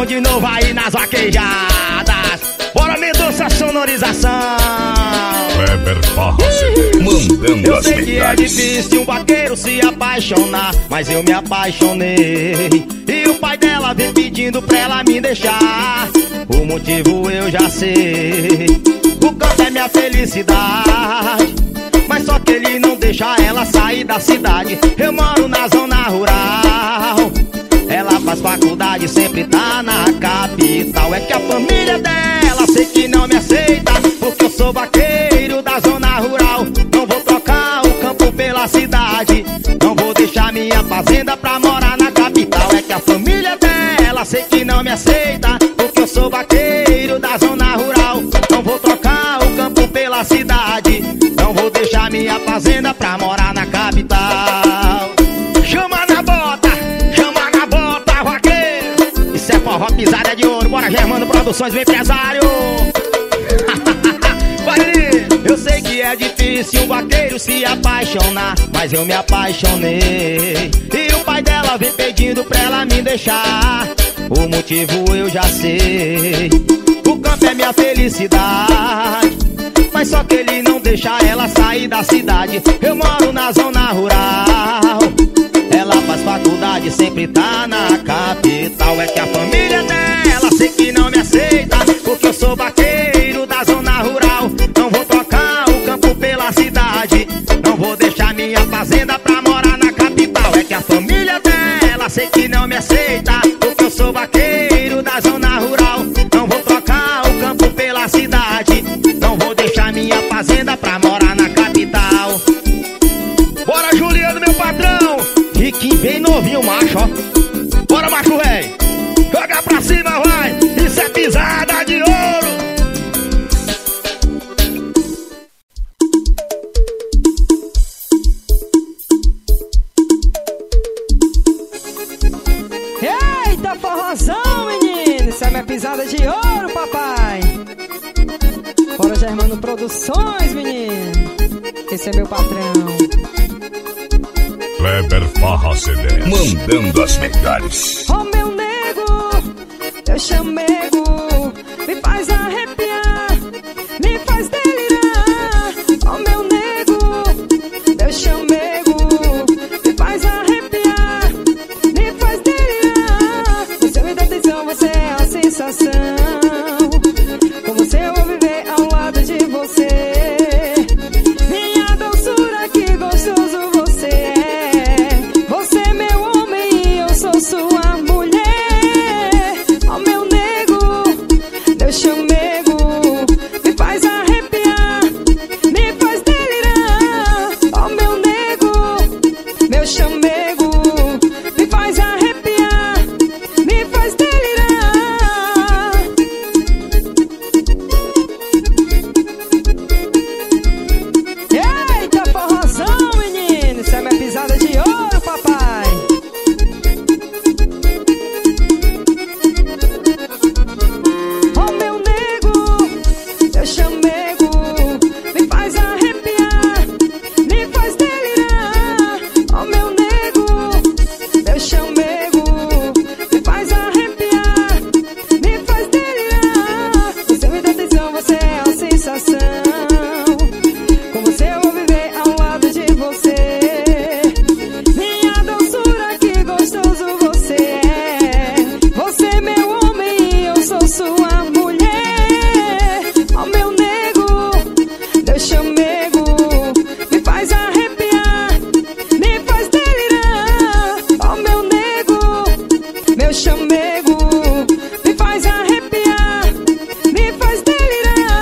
de novo aí nas vaquejadas. Bora, Mendonça, sonorização. Kleber Farra CD, mandando eu as sei que é verdades. difícil um vaqueiro se apaixonar, mas eu me apaixonei. E o pai dela vem pedindo pra ela me deixar. O motivo eu já sei. O campo é minha felicidade, mas só que ele não deixa ela sair da cidade. Eu moro na zona rural, ela faz faculdade, sempre tá na capital. É que a família dela sei que não me aceita, porque eu sou vaqueiro da zona rural. Não vou trocar o campo pela cidade, não vou deixar minha fazenda pra morar na capital. É que a família dela sei que não me aceita, porque eu sou vaqueiro da zona rural. Não vou trocar o campo pela cidade, não vou deixar minha fazenda pra morar na capital. Chama na bota, vaqueiro. Isso é forró, pisada de ouro. Bora, Germano Produções, meu empresário. Eu sei que é difícil um vaqueiro se apaixonar, mas eu me apaixonei. E o pai dela vem pedindo pra ela me deixar. O motivo eu já sei. O campo é minha felicidade, mas só que ele não deixa ela sair da cidade. Eu moro na zona rural, ela faz faculdade, sempre tá na capital. É que a família dela sei que não me aceita, porque eu sou vaqueiro da zona rural. Não vou trocar o campo pela cidade, não vou deixar minha fazenda pra morar na capital. É que a família dela sei que não me aceita, porque eu sou vaqueiro da zona rural. Não vou trocar o campo pela cidade, não vou deixar minha fazenda pra morar na capital. Bora, Juliano, meu patrão. Riquinho bem novinho, macho, ó. Bora, macho, véi. Joga pra cima, vai. Isso é pisada de ouro. Eita, forrozão, menino. Isso é minha pisada de ouro, papai. Bora, Germano Produções, menino. Esse é meu patrão. Kleber Farra CD, mandando as melhores. Oh, meu nego, teu chamego me faz arrepiar, me faz delirar. Oh, meu nego, teu chamego me faz arrepiar, me faz delirar. Você me dá atenção, você é a sensação. Com você eu vou viver ao lado de você. Minha doçura, que gostoso você é. Você é meu homem e eu sou sua mulher. Oh, meu nego, teu chamego me faz arrepiar, me faz delirar. Oh, meu nego, meu chamego me faz arrepiar, me faz delirar. Eita, forrozão, menino. Isso é minha pisada de ouro, papai. Oh, meu nego, teu chamego me faz arrepiar, me faz delirar. Oh, meu nego, teu chamego me faz arrepiar, me faz delirar. Você me dá atenção, você é a sensação. Com você eu vou viver ao lado de você. Minha doçura, que gostoso você é. Você é meu homem e eu sou sua mulher. Oh, meu nego, teu chamego me faz arrepiar, me faz delirar. Oh, meu nego, meu chamego me faz arrepiar, me faz delirar.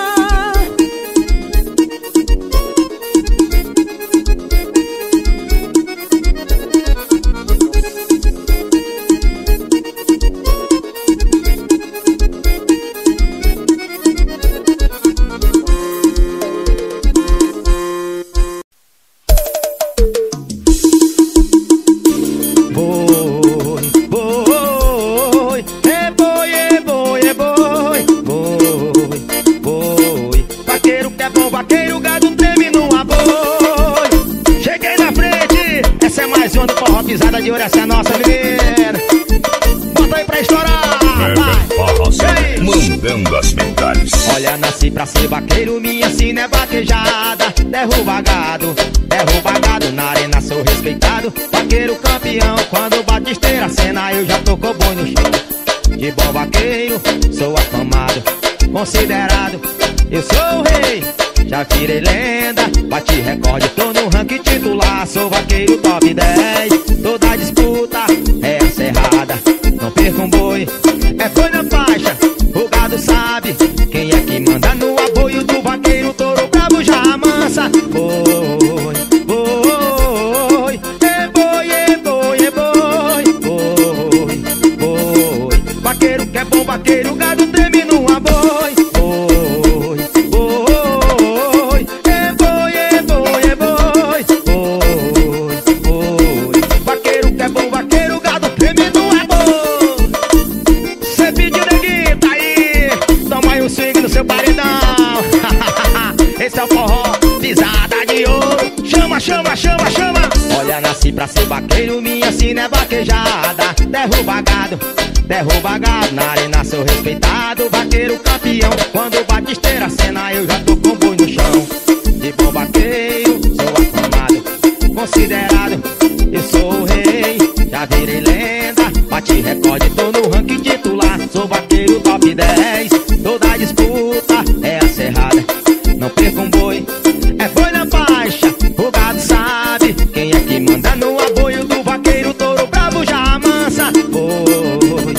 Boi. Vaqueiro que é bom, vaqueiro, gado treme no aboi. Cheguei na frente, essa é mais uma do forró, pisada de ouro, essa é a nossa menina. Bota aí pra estourar. pra ser vaqueiro, minha sina é vaquejada. Derruba gado na arena, sou respeitado. Vaqueiro campeão, quando bate esteira a cena, eu já tô com o boi no chão. De bom vaqueiro, sou afamado, considerado, eu sou o rei. Já virei lenda, bati recorde, tô no ranking titular. Sou vaqueiro top 10, toda disputa é acirrada. Não perco um boi, é boi na faixa, o gado sabe quem é que manda no apoio do vaqueiro. Touro bravo já amansa. Boi, boi, é boi, é boi, é boi, boi, boi. Vaqueiro que é bom, vaqueiro, gado treme no aboi. Boi, boi, é boi, é boi, é boi, boi, boi. Vaqueiro que é bom, vaqueiro, gado treme no aboi. Cê pediu neguinho, tá aí, toma aí um swing no seu paredão. Esse é o forró, pisada de ouro. Chama, chama, chama, chama. Olha, nasci pra ser vaqueiro, minha sina é vaquejada. Derruba gado na arena, sou respeitado. Vaqueiro campeão, quando bate esteira a cena, eu já tô com o boi no chão. De bom vaqueiro, sou afamado, considerado, eu sou o rei. Já virei lenda, bati recorde, tô no ranking titular. Sou vaqueiro top 10, toda disputa é acerrada. Não perco um boi, é boi na faixa, o gado sabe quem é que manda no apoio do vaqueiro. Touro bravo já amansa. Boi,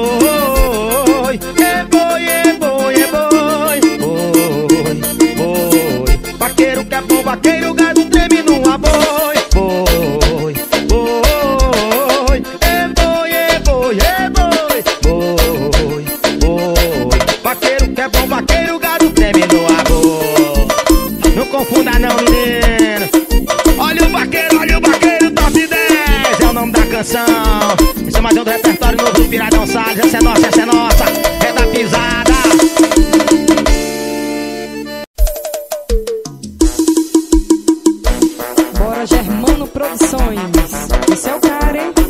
boi, é boi, é boi, é boi, boi, boi. Vaqueiro que é bom, vaqueiro, gado treme no aboi. Boi, boi, é boi, é boi, é boi, boi, boi. Vaqueiro que é bom, vaqueiro, gado treme no aboi. Não confunda não, menino. Olha o vaqueiro top 10 é o nome da canção. Esse é mais um do repertório novo do Piradão Salles. Essa é nossa, é da pisada. Bora, Germano Produções. Esse é o cara, hein?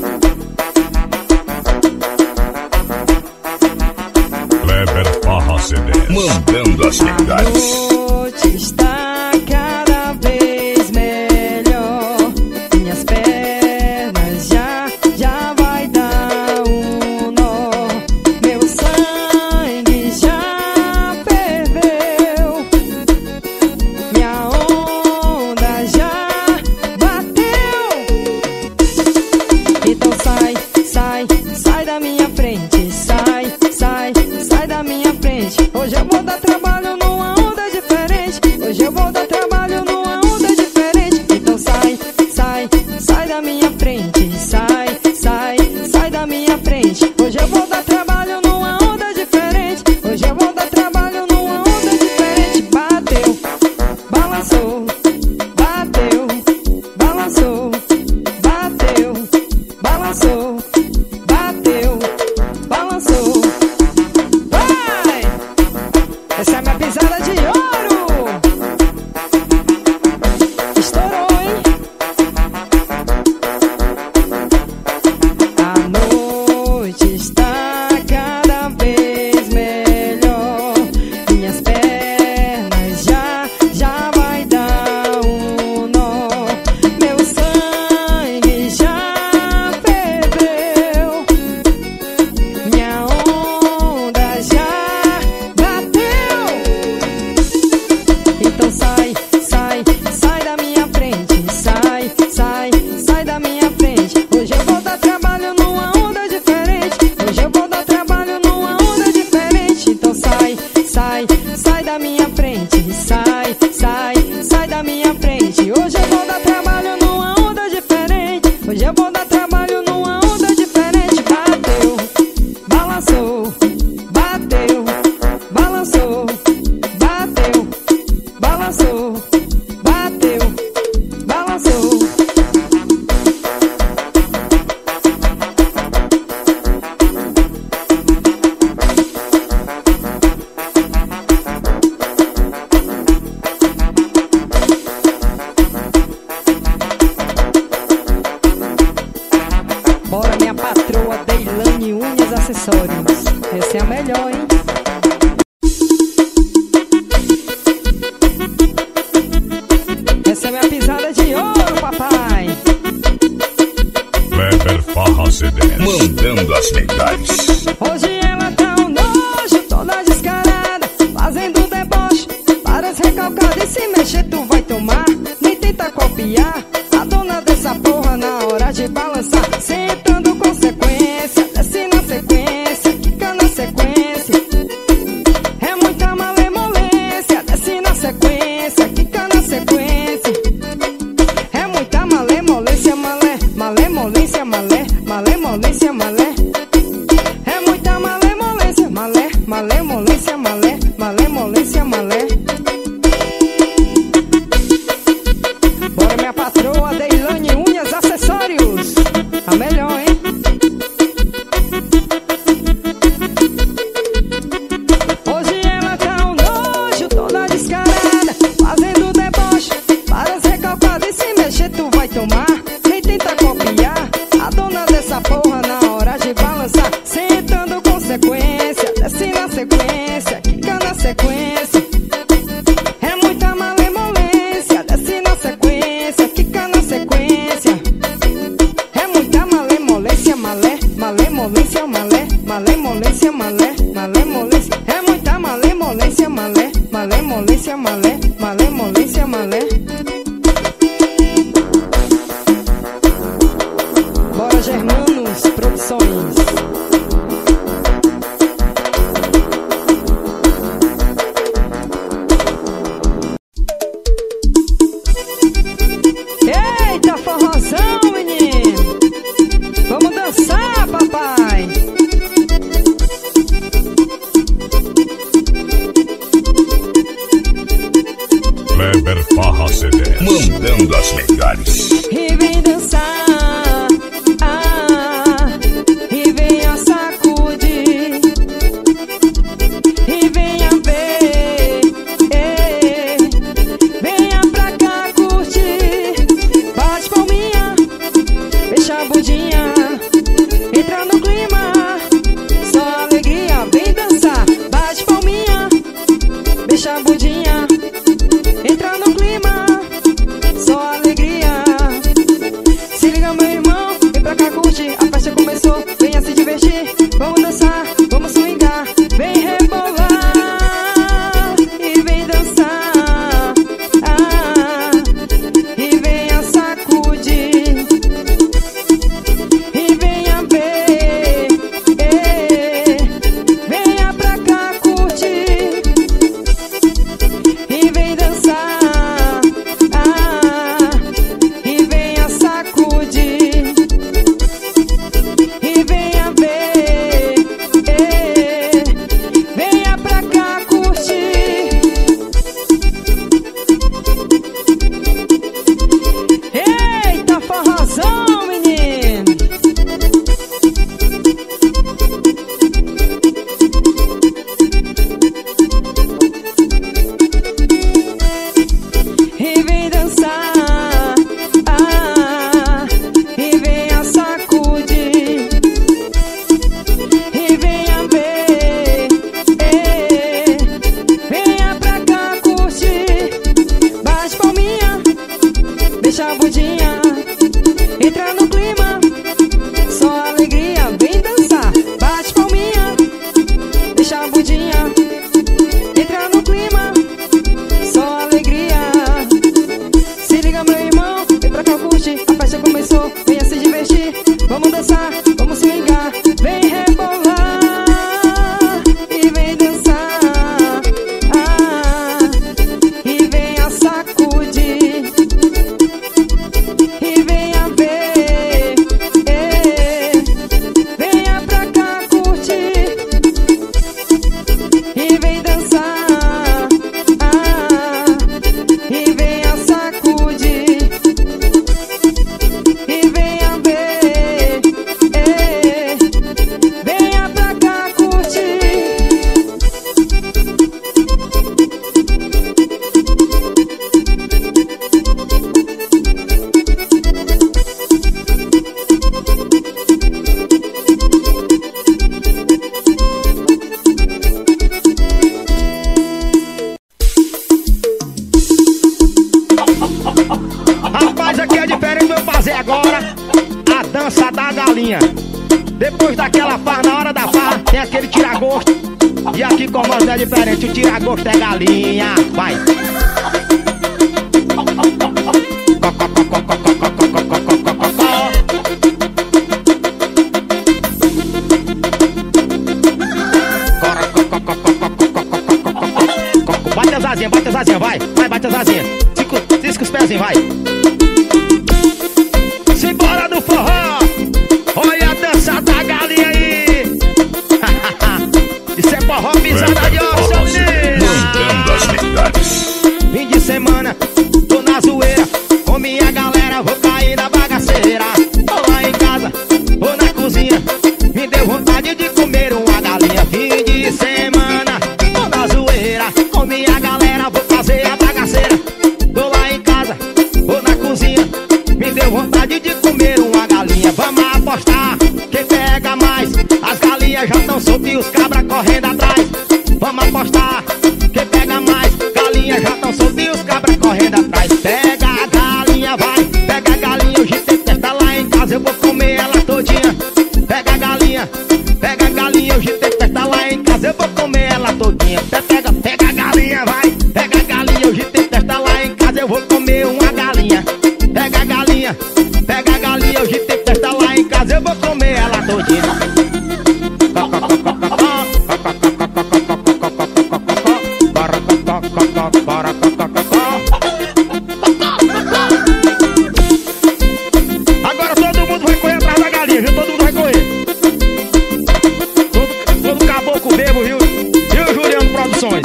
Kleber Farra CD, mandando as melhores. A noite está cada vez melhor. Minhas pernas já vai dar um nó. Meu sangue já ferveu. Minha onda já bateu. Então sai da minha frente. Sai da minha frente. Hoje eu vou dar trabalho numa onda diferente. Hoje eu vou dar trabalho numa onda diferente. Então sai da minha frente. Sai da minha frente. Hoje eu vou dar trabalho numa onda diferente. Hoje eu vou dar trabalho numa onda diferente. Bateu, balançou, bateu, balançou, bateu, balançou, bateu, balançou. Vai! Essa é a minha pisada de ouro. Estourou, hein? A noite está cada vez melhor. Minhas pernas já vai dar um nó. Meu sangue já ferveu. Minha onda já bateu. Então sai da minha frente. Sai da minha frente. Hoje eu vou dar trabalho numa onda diferente. Hoje eu vou dar trabalho numa onda diferente. Então sai da minha frente. Sai da minha frente. Hoje eu vou dar trabalho numa onda diferente. Hoje eu vou dar trabalho numa onda diferente. Bateu, balançou, bateu, balançou, bateu, balançou, bateu, balançou. Bora, minha patroa Deilane Unhas Acessórios. Essa é a melhor, hein? minha pisada de ouro, papai. Kleber Farra CDs, mandando as melhores. Hoje ela tá um nojo, toda descarada, fazendo deboche. Parece recalcada e se mexer tu vai tomar. Nem tenta copiar a dona dessa porra na hora de balançar. Sentando com sequência, desce na sequência, quica na sequência. É muita malemolência, desce na sequência, quica na sequência. É muita malemolência, malemolência, malemolência, malé. É muita malemolência, malemolência, malemolência, malé. Bora minha patroa, Deilane Unhas Acessórios. A melhor, hein? Hoje ela tá um nojo, toda descarada, fazendo deboche. Parece recalcada e se mexer tu vai tomar. Nem tenta copiar a dona dessa porra na hora de balançar. Sentando com sequência, desce na sequência, quica na sequência. É muita malemolência, desce na sequência, quica na sequência. É muita malemolência, malemolência, malemolência, malemolência. É muita malemolência, malemolência, malemolência, malé. Bora Germanos Produções. Eita, forrozão, menino! Vamos dançar, papai! Kleber Farra CDs, mandando as melhores. E vem dançar, e venha sacudir, e venha ver, venha pra cá curtir. Bate palminha, fecha a budinha, entra no clima, só alegria, vem dançar. Bate palminha, fecha a budinha, entra no clima, só alegria. Se liga meu irmão, vem pra cá curtir, a festa começou, venha se divertir. Vamos dançar, vamos swingar, vem rebolar e vem dançar, e venha sacudir, e venha ver, venha pra cá curtir, e vem dançar, e venha sacudir, e venha ver, venha pra cá curtir. Eita, forrozão, menino! E vem dançar, e venha sacudir, e venha ver, venha pra cá curtir. Bate palminha, deixa a budinha, entra no clima, só alegria, vem dançar. Bate palminha, deixa a budinha, entra no clima, só alegria. Se liga meu irmão, vem pra cá curtir, a festa começou, venha se divertir. Vamos dançar, vamos swingar, vem rebolar e vem dançar, e venha sacudir, e venha ver, dança da galinha. Depois daquela farra, na hora da farra, tem aquele tira-gosto. E aqui com nós é diferente, o tira-gosto é galinha. Vai! Bate as asinhas, vai! Vai, bate as asinhas. Cisca os pezinhos, vai! Simbora do forró! Olha a dança da galinha aí! Isso é forró pisada de osso, menina! Mandando as melhores. Fim de semana, tô na zoeira. Com minha galera, vou cair na bagaceira. Tô lá em casa, ou na cozinha. Me deu vontade de comer uma galinha. Fim de semana, tô na zoeira. Com minha galera, vou fazer a bagaceira. Tô lá em casa, ou na cozinha. Me deu vontade de comer uma galinha. Vamos apostar, quem pega mais? As galinhas já estão soltas e os cabras correndo atrás. Vamos apostar, quem pega mais? Galinhas já estão soltas e os cabras correndo atrás. Pega a galinha, vai, pega a galinha. Hoje tem festa lá em casa, eu vou comer ela todinha. Pega a galinha, hoje tem festa lá em casa, eu vou comer ela todinha. Pega a galinha, vai, pega a galinha. Hoje tem festa lá em casa, eu vou comer uma galinha. Pega a galinha, hoje tem festa lá em casa, eu vou comer ela todinha. Agora todo mundo vai correr atrás da galinha, viu? Todo mundo vai correr. Todo caboclo bebo, viu? Viu, Juliano Produções?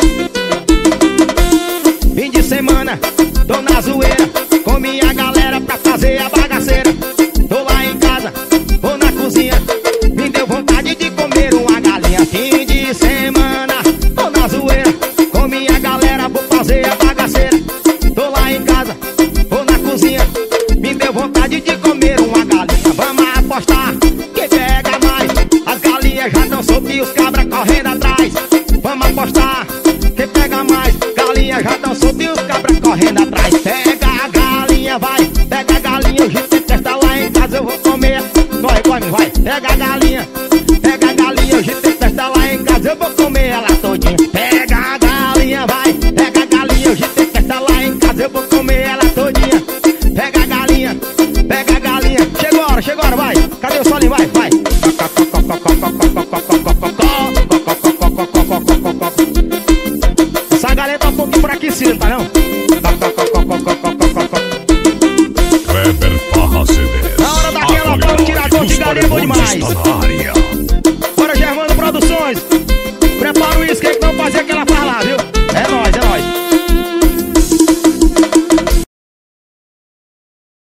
Fim de semana, tô na zoeira. Com minha galera pra fazer a bagaceira. Tô lá em casa, ou na cozinha. Me deu vontade de comer uma galinha. Fim de semana, tô na zoeira. Com minha galera vou fazer a bagaceira. Tô lá em casa, ou na cozinha. Me deu vontade de comer uma galinha. Vamos apostar, quem pega mais? As galinhas já estão soltas e os cabras correndo atrás. Vamos apostar, quem pega mais? Galinhas já estão soltas e os cabras correndo atrás. Pega a galinha, vai, pega a galinha. Hoje tem festa lá em casa, eu vou comer. Corre, vai, pega a galinha, hoje tem festa lá em casa, eu vou comer ela todinha. Pega a galinha, vai, pega a galinha. Hoje tem festa lá em casa, eu vou comer ela todinha. Pega a galinha, chegou a hora, vai. Cadê o solinho, vai. Essa galera tá um pouquinho por aqui, sim, tá não? Kleber Farra CDs. Na hora daquela, o tirador de galinha é bom demais.